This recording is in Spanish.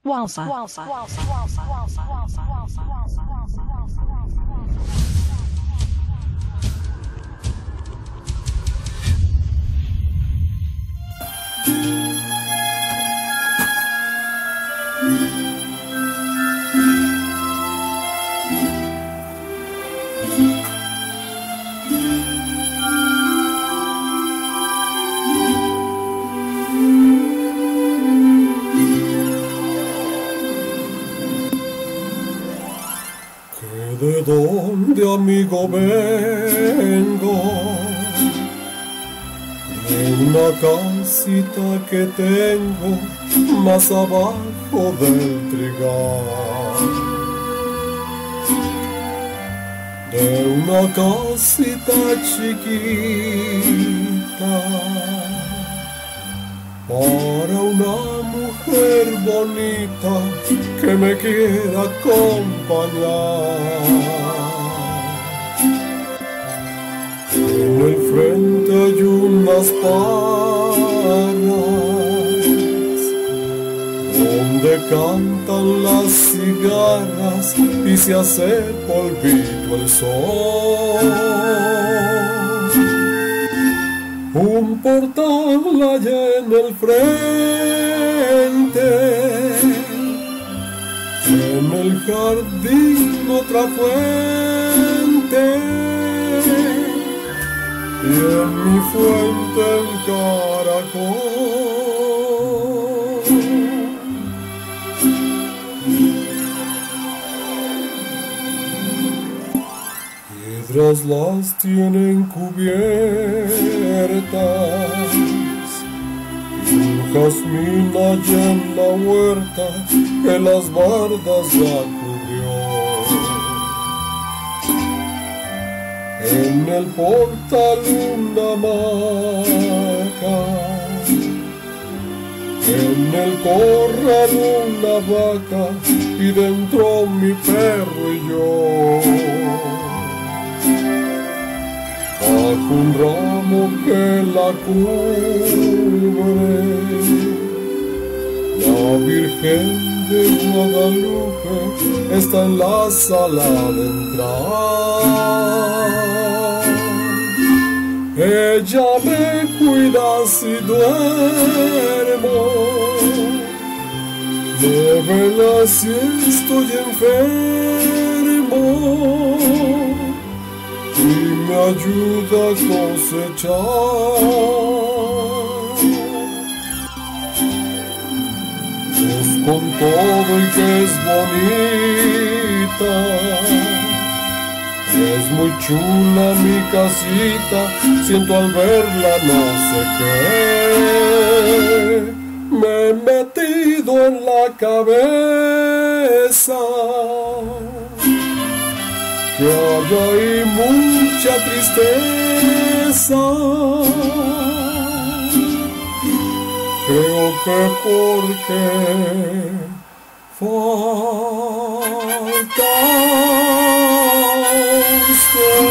Wafa. ¿De dónde, amigo, vengo? De una casita que tengo más abajo del trigal. De una casita chiquita para una mujer bonita que me quiera acompañar. En el frente hay unas parras donde cantan las cigarras y se hace polvito el sol. Un portal allá en el frente, en el jardín otra fuente, y en mi fuente el caracol. Piedras las tienen cubiertas y un jazmín allá en la huerta que las bardas ya cubrió. En el portal una hamaca, en el corral una vaca y dentro mi perro y yo. Bajo un ramo que la cubre, la Virgen de Guadalupe está en la sala de entrar. Ella me cuida si duermo, me vela si estoy enfermo y me ayuda a cosechar. Pues con todo y que es bonita, es muy chula mi casita, siento al verla no sé qué, me he metido en la cabeza que hay ahí mucha tristeza. Creo que porque falta usted.